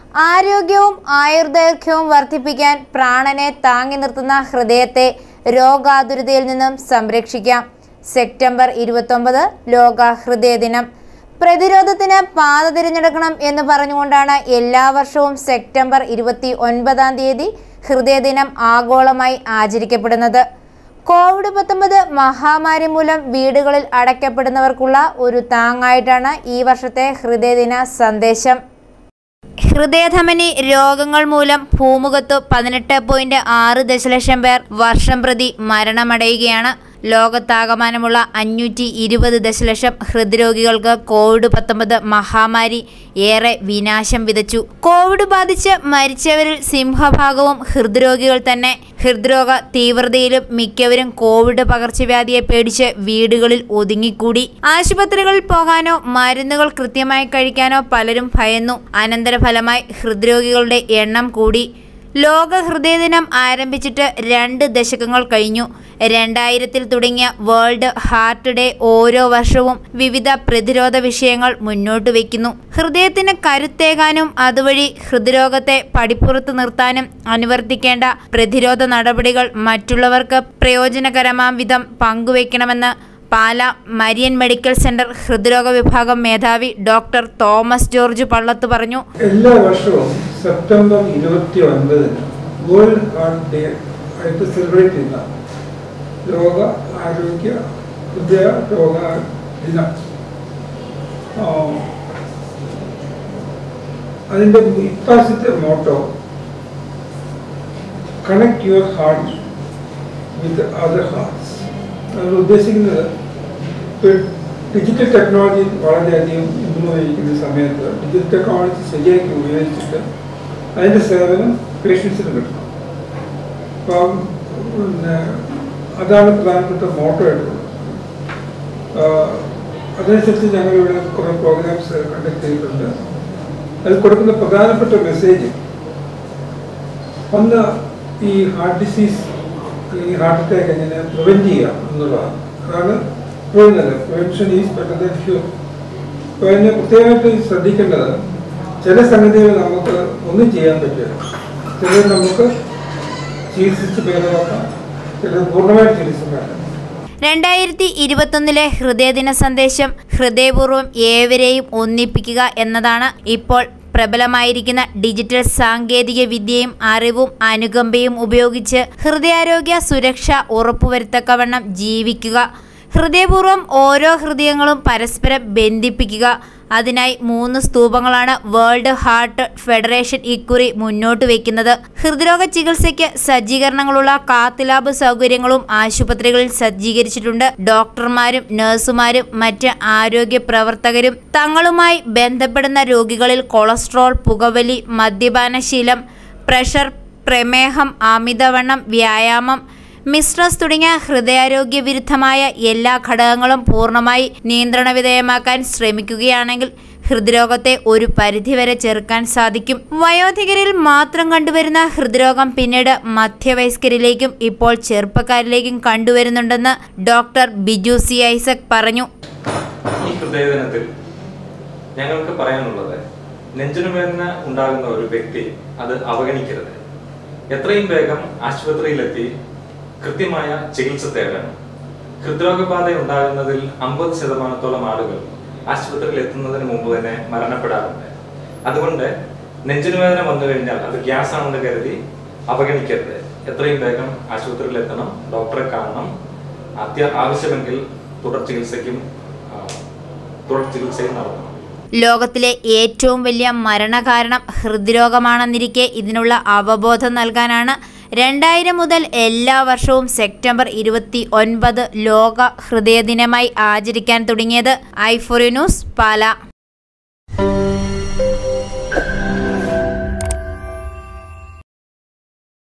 ആരോഗ്യവും ആയുർദൈർഘ്യവും വർദ്ധിപ്പിക്കാൻ പ്രാണനെ താങ്ങി നിർത്തുന്ന ഹൃദയത്തെ രോഗാതുരതയിൽ നിന്നും സംരക്ഷിക്കാം. സെപ്റ്റംബർ 29 ലോക ഹൃദയ ദിനം. പ്രതിരോധത്തിന് പാത തിരഞ്ഞെടുക്കണം എന്ന് പറഞ്ഞുകൊണ്ടാണ് എല്ലാ വർഷവും സെപ്റ്റംബർ 29-ാം തീയതി ഹൃദയദിനം ആഗോളമായി ആചരിക്കപ്പെടുന്നത്. കോവിഡ്-19 മഹാമാരി മൂലം വീടുകളിൽ അടയ്ക്കപ്പെടുന്നവർക്കുള്ള ഒരു താങ്ങായിട്ടാണ് ഈ വർഷത്തെ ഹൃദയദിന സന്ദേശം. ഹൃദയധമനി രോഗങ്ങൾ മൂലം ഭൂമുഖത്ത് 18.6 ദശലക്ഷം പേർ വർഷം പ്രതി മരണമടയുകയാണ്. ലോകത്താകമാനമുള്ള 520 ദശലക്ഷം ഹൃദ്രോഗികൾക്ക് കോവിഡ്-19 മഹാമാരി ഏറെ വിനാശം വിതച്ചു. കോവിഡ് ബാധിച്ച് മരിച്ചവരിൽ സിംഹഭാഗവും ഹൃദ്രോഗികൾ തന്നെ. ഹൃദ്രോഗ തീവ്രതയിലും മിക്കവരും കോവിഡ് പകർച്ചവ്യാധിയെ പേടിച്ച് വീടുകളിൽ ഒതുങ്ങിക്കൂടി. ആശുപത്രികളിൽ പോകാനോ മരുന്നുകൾ കൃത്യമായി കഴിക്കാനോ പലരും ഭയന്നു. അനന്തരഫലമായി ഹൃദ്രോഗികളുടെ എണ്ണം കൂടി. ലോക ഹൃദയദിനം ആരംഭിച്ചിട്ട് 2 ദശകങ്ങൾ കഴിഞ്ഞു. 2000-ൽ തുടങ്ങിയ വേൾഡ് ഹാർട്ട് ഡേ ഓരോ വർഷവും വിവിധ പ്രതിരോധ വിഷയങ്ങൾ മുന്നോട്ട് വയ്ക്കുന്നു. ഹൃദയത്തിന് കരുത്തേകാനും അതുവഴി ഹൃദ്രോഗത്തെ പടിപ്പുറത്ത് നിർത്താനും അനുവർത്തിക്കേണ്ട പ്രതിരോധ നടപടികൾ മറ്റുള്ളവർക്ക് പ്രയോജനകരമാം വിധം പങ്കുവയ്ക്കണമെന്ന് പാല മരിയൻ മെഡിക്കൽ സെന്റർ ഹൃദ്രോഗ വിഭാഗം മേധാവി ഡോക്ടർ തോമസ് ജോർജ് പള്ളത്ത് പറഞ്ഞു. എല്ലാ വർഷവും സെപ്റ്റംബർ 29-ന് വേൾഡ് ഹാർട്ട് ഡേ ആയിട്ട് സെലിബ്രേറ്റ് ചെയ്യുന്ന ലോക ആരോഗ്യ ഹൃദയ രോഗ ദിനം. അതിൻ്റെ ഇപ്രാവശ്യത്തെ motto connect your heart with other hearts. അത് ഉദ്ദേശിക്കുന്നത് ഡിജിറ്റൽ ടെക്നോളജി വളരെയധികം ഇമ്പ്രൂവ് ചെയ്യിക്കുന്ന സമയത്ത് ഡിജിറ്റൽ ടെക്നോളജി ശരിയാക്കി ഉപയോഗിച്ചിട്ട് അതിൻ്റെ സേവനം പേഷ്യൻസിന് കിട്ടണം. അപ്പം അതാണ് പ്രധാനപ്പെട്ട മോട്ടോ ആയിട്ടുള്ളത്. അതനുസരിച്ച് ഞങ്ങളിവിടെ കുറേ പ്രോഗ്രാംസ് കണ്ടക്ട് ചെയ്തിട്ടുണ്ട്. അതിൽ കൊടുക്കുന്ന പ്രധാനപ്പെട്ട മെസ്സേജ് ഒന്ന് ഈ ഹാർട്ട് ഡിസീസ് അല്ലെങ്കിൽ ഹാർട്ട് അറ്റാക്ക് എങ്ങനെ പ്രിവെൻറ്റ് ചെയ്യാം എന്നുള്ളതാണ്. അതാണ് പറയുന്നത്. Prevention is better than cure. അപ്പോൾ അതിനെ പ്രത്യേകമായിട്ട് ശ്രദ്ധിക്കേണ്ടത് ചില സംഗതികൾ നമുക്ക് ഒന്നും ചെയ്യാൻ പറ്റില്ല. ചിലത് നമുക്ക് ചികിത്സിച്ച് ഭേദമാക്കാം, ചിലത് പൂർണ്ണമായിട്ട് ചികിത്സ വേണം. 2021-ലെ ഹൃദയദിന സന്ദേശം ഹൃദയപൂർവ്വം ഏവരെയും ഒന്നിപ്പിക്കുക എന്നതാണ്. ഇപ്പോൾ പ്രബലമായിരിക്കുന്ന ഡിജിറ്റൽ സാങ്കേതിക വിദ്യയും അറിവും അനുകമ്പയും ഉപയോഗിച്ച് ഹൃദയാരോഗ്യ സുരക്ഷ ഉറപ്പുവരുത്തക്കവണ്ണം ജീവിക്കുക. ഹൃദയപൂർവ്വം ഓരോ ഹൃദയങ്ങളും പരസ്പരം ബന്ധിപ്പിക്കുക. അതിനായി 3 സ്തൂപങ്ങളാണ് വേൾഡ് ഹാർട്ട് ഫെഡറേഷൻ ഇക്കുറി മുന്നോട്ട് വയ്ക്കുന്നത്. ഹൃദ്രോഗ ചികിത്സയ്ക്ക് സജ്ജീകരണങ്ങളുള്ള കാത്ത് ലാബ് സൗകര്യങ്ങളും ആശുപത്രികളിൽ സജ്ജീകരിച്ചിട്ടുണ്ട്. ഡോക്ടർമാരും നഴ്സുമാരും മറ്റ് ആരോഗ്യ പ്രവർത്തകരും തങ്ങളുമായി ബന്ധപ്പെടുന്ന രോഗികളിൽ കൊളസ്ട്രോൾ, പുകവലി, മദ്യപാനശീലം, പ്രഷർ, പ്രമേഹം, അമിതവണ്ണം, വ്യായാമം, മിസ്ട്രസ് തുടങ്ങിയ ഹൃദയാരോഗ്യ വിരുദ്ധമായ എല്ലാ ഘടകങ്ങളും പൂർണ്ണമായി നിയന്ത്രണ വിധേയമാക്കാൻ ശ്രമിക്കുകയാണെങ്കിൽ ഹൃദ്രോഗത്തെ ഒരു പരിധിവരെ ചെറുക്കാൻ സാധിക്കും. വയോധികരിൽ മാത്രം കണ്ടുവരുന്ന ഹൃദ്രോഗം പിന്നീട് മധ്യവയസ്കരിലേക്കും ഇപ്പോൾ ചെറുപ്പക്കാരിലേക്കും കണ്ടുവരുന്നുണ്ടെന്ന് ഡോക്ടർ ബിജു സി ഐസക് പറഞ്ഞു. ഈ ഹൃദയദിനത്തിൽ ഞങ്ങൾക്ക് പറയാനുള്ളത്, നെഞ്ചിനുവേദന ഉണ്ടാകുന്ന ഒരു വ്യക്തി അത് അവഗണിക്കരുത്. എത്രയും വേഗം ആശുപത്രിയിലെത്തി കൃത്യമായ ചികിത്സ തേടണം. ഹൃദ്രോഗബാധ ഉണ്ടാകുന്നതിൽ 50% ആളുകൾ ആശുപത്രിയിൽ എത്തുന്നതിന് മുമ്പ് തന്നെ മരണപ്പെടാറുണ്ട്. അതുകൊണ്ട് നെഞ്ചിനുവേദന വന്നു കഴിഞ്ഞാൽ അത് ഗ്യാസ് ആണെന്ന് കരുതി അവഗണിക്കരുത്. എത്രയും വേഗം ആശുപത്രിയിൽ എത്തണം, ഡോക്ടറെ കാണണം. ആവശ്യമെങ്കിൽ തുടർ ചികിത്സയും നടത്തണം. ലോകത്തിലെ ഏറ്റവും വലിയ മരണകാരണം ഹൃദ്രോഗമാണെന്നിരിക്കെ ഇതിനുള്ള അവബോധം നൽകാനാണ് 2000 മുതൽ എല്ലാ വർഷവും സെപ്റ്റംബർ 29 ലോക ഹൃദയ ദിനമായി ആചരിക്കാൻ തുടങ്ങിയത്. ഐഫോറി ന്യൂസ്, പാല.